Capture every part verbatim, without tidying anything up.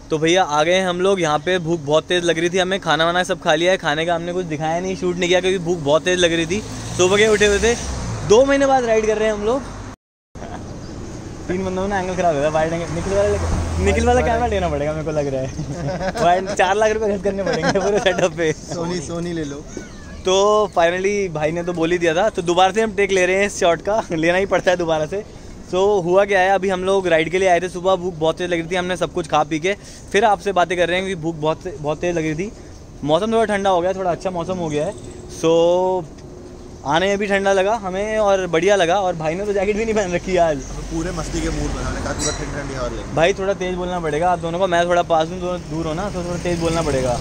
तो भैया आ गए हम लोग यहाँ पे। भूख बहुत तेज़ लग रही थी हमें, खाना वाना सब खा लिया है। खाने का हमने कुछ दिखाया नहीं, शूट नहीं किया क्योंकि भूख बहुत तेज़ लग रही थी। सुबह के उठे हुए थे, दो महीने बाद राइड कर रहे हैं हम लोग। तीन बंदों में एंगल खराब हो गया। वाइड निकल वाला निकल वाला कैमरा लेना पड़ेगा मेरे को लग रहा है। वाइड चार लाख रुपए खर्च करने पड़ेंगे पूरे सेटअप पे। सोनी सोनी ले लो। तो फाइनली भाई ने तो बोल ही दिया था, तो दोबारा से हम टेक ले रहे हैं इस शॉट का। लेना ही पड़ता है दोबारा से। सो so, हुआ क्या है, अभी हम लोग राइड के लिए आए थे। सुबह भूख बहुत तेज़ लग रही थी, हमने सब कुछ खा पी के फिर आपसे बातें कर रहे हैं कि भूख बहुत बहुत तेज़ लग रही थी। मौसम थोड़ा ठंडा हो गया, थोड़ा अच्छा मौसम हो गया है। सो so, आने में भी ठंडा लगा हमें और बढ़िया लगा। और भाई ने तो जैकेट भी नहीं पहन रखी है आज। पूरे मस्ती के मूड में ठंडी ठंडी हवा ले। भाई थोड़ा तेज़ बोलना पड़ेगा आप दोनों को, मैं थोड़ा पास हूँ, थोड़ा दूर हो ना, तो थोड़ा तेज़ बोलना पड़ेगा।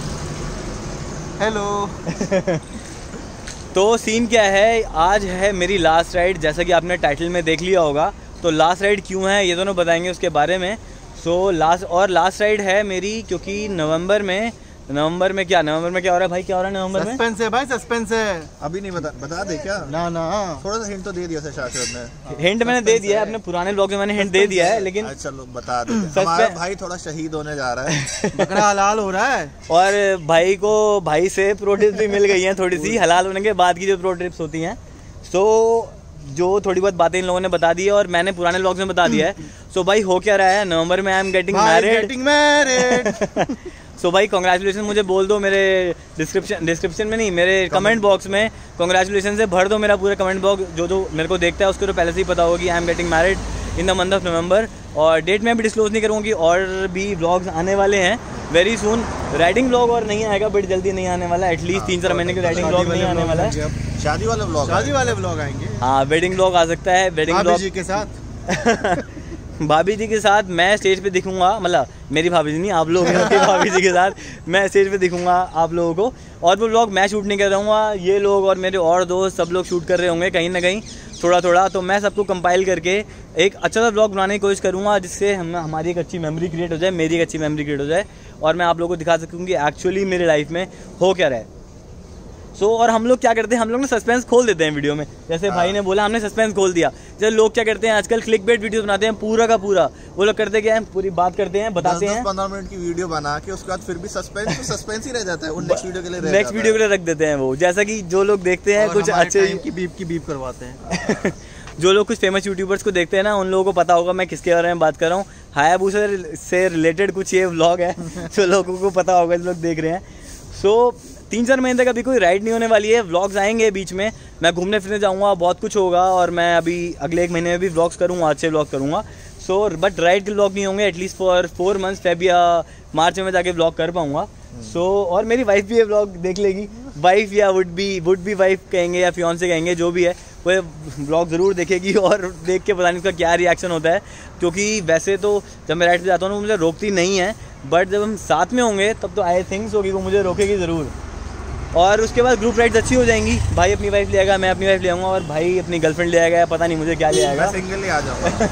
हेलो। तो सीन क्या है, आज है मेरी लास्ट राइड, जैसा कि आपने टाइटल में देख लिया होगा। तो लास्ट राइड क्यों है ये दोनों बताएंगे उसके बारे में। सो so, लास्ट और लास्ट राइड है मेरी क्योंकि नवंबर में नवंबर में क्या नवंबर में क्या हो रहा है भाई, क्या हो रहा है नवंबर में? सस्पेंस है भाई, सस्पेंस है। अभी नहीं बता बता दे क्या? ना ना थोड़ा सा हिंट तो दे दिया था शाश्वत ने। हिंट मैंने दे दिया है अपने पुराने ब्लॉग में, मैंने हिंट दे दिया है। लेकिन चलो बता दे, हमारा भाई थोड़ा शहीद होने जा रहा है। बकरा हलाल हो रहा है। और भाई को भाई से प्रो टिप्स भी मिल गई हैं थोड़ी सी, हलाल होने के बाद की जो प्रो टिप्स होती हैं। सो जो थोड़ी बहुत बातें इन लोगों ने बता दी है और मैंने पुराने व्लॉग्स में बता दिया है। सो so, भाई हो क्या रहा है, नवंबर में I am getting married. So भाई कॉन्ग्रेचुलेसन मुझे बोल दो मेरे डिस्क्रिप्शन डिस्क्रिप्शन में नहीं, मेरे कमेंट बॉक्स में कॉन्ग्रेचुलेसन से भर दो मेरा पूरा कमेंट बॉक्स। जो जो मेरे को देखता है उसको तो पहले से ही पता होगा कि I am getting married in the month of November. और डेट में भी डिस्क्लोज नहीं करूँगी, और भी व्लॉग्स आने वाले हैं वेरी सून। राइडिंग व्लॉग और नहीं आएगा, बट जल्दी नहीं आने वाला, एटलीस्ट तीन चार महीने के राइडिंग व्लॉग नहीं आने वाला है। शादी वाले व्लॉग शादी वाले व्लॉग आएंगे। हाँ वेडिंग व्लॉग आ सकता है, वेडिंग व्लॉग जी के साथ। भाभी जी के साथ मैं स्टेज पे दिखूंगा, मतलब मेरी भाभी जी नहीं, आप लोग की भाभी जी के साथ मैं स्टेज पे दिखूंगा आप लोगों को। और वो व्लॉग मैं शूट नहीं कर रहा हूँ, ये लोग और मेरे और दोस्त सब लोग शूट कर रहे होंगे कहीं ना कहीं थोड़ा थोड़ा। तो मैं सबको कंपाइल करके एक अच्छा सा व्लॉग बनाने की कोशिश करूँगा, जिससे हम हमारी एक अच्छी मेमोरी क्रिएट हो जाए, मेरी एक अच्छी मेमोरी क्रिएट हो जाए, और मैं आप लोगों को दिखा सकूँ कि एक्चुअली मेरे लाइफ में हो क्या रहा है। सो so, और हम लोग क्या करते हैं, हम लोग ना सस्पेंस खोल देते हैं वीडियो में। जैसे भाई ने बोला हमने सस्पेंस खोल दिया। जैसे लोग क्या करते हैं आजकल, क्लिक बेट वीडियो बनाते हैं पूरा का पूरा। वो लोग करते क्या है, पूरी बात करते हैं, बताते हैं पंद्रह मिनट की वीडियो बना के उसके बाद फिर भी सस्पेंस तो सस्पेंस ही रह जाता है, वो नेक्स्ट वीडियो के लिए नेक्स्ट वीडियो के लिए रख देते हैं वो। जैसा कि जो लोग देखते हैं कुछ अच्छे की बीप की बीप करवाते हैं। जो लोग कुछ फेमस यूट्यूबर्स को देखते हैं ना, उन लोगों को पता होगा मैं किसके बारे में बात कर रहा हूँ। हायाबुसा से रिलेटेड कुछ ये व्लॉग है जो लोगों को पता होगा, जो लोग देख रहे हैं। सो तीन चार महीने तक अभी कोई राइड नहीं होने वाली है, व्लॉग्स आएंगे बीच में, मैं घूमने फिरने जाऊंगा, बहुत कुछ होगा। और मैं अभी अगले एक महीने में भी व्लॉग्स करूंगा, अच्छे व्लॉग करूंगा। सो बट राइड के व्लॉग नहीं होंगे at least for four months, Feb या मार्च में जाके व्लॉग कर पाऊंगा। सो so, और मेरी वाइफ भी ये व्लॉग देख लेगी, वाइफ या would be would be wife कहेंगे या फियांसे कहेंगे, जो भी है वो व्लॉग ज़रूर देखेगी और देख के पता नहीं उसका क्या रिएक्शन होता है। क्योंकि वैसे तो जब मैं राइड पे जाता हूँ मुझे रोकती नहीं है, बट जब हम साथ में होंगे तब तो आई थिंक्स होगी वो मुझे रोकेगी ज़रूर। और उसके बाद ग्रुप राइड्स अच्छी हो जाएंगी, भाई अपनी वाइफ ले आएगा, मैं अपनी वाइफ ले आऊँगा, और भाई अपनी गर्लफ्रेंड ले आएगा, पता नहीं मुझे क्या ले आएगा, सिंगल ही आ जाऊँगा।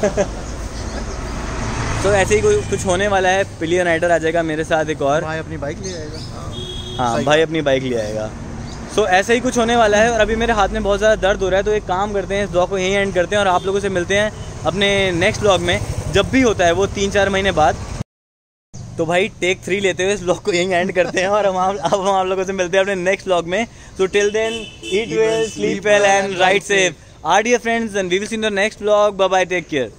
तो ऐसे ही कोई कुछ होने वाला है। पिलियन राइडर आ जाएगा मेरे साथ एक और, भाई अपनी बाइक ले आएगा। हाँ भाई अपनी बाइक ले आएगा। सो so, ऐसे ही कुछ होने वाला है। और अभी मेरे हाथ में बहुत ज़्यादा दर्द हो रहा है, तो एक काम करते हैं, इस ब्लॉग को यहीं एंड करते हैं और आप लोगों से मिलते हैं अपने नेक्स्ट ब्लॉग में, जब भी होता है वो तीन चार महीने बाद। तो भाई टेक थ्री लेते हुए इस ब्लॉग को यहीं एंड करते हैं और हम अब हम आप लोगों से मिलते हैं अपने नेक्स्ट ब्लॉग में। So till then eat well, sleep well and ride safe. Our dear friends and we will see in the next blog. Bye bye, take care.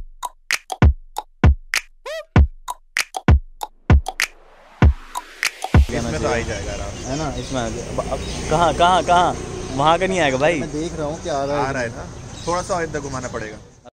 इसमें तो आ ही जाएगा आराम है ना, इसमें कहाँ कहाँ कहाँ वहाँ का नहीं आएगा भाई, मैं देख रहा हूँ क्या आ रहा है। आ रहा है ना, थोड़ा सा इधर घुमाना पड़ेगा।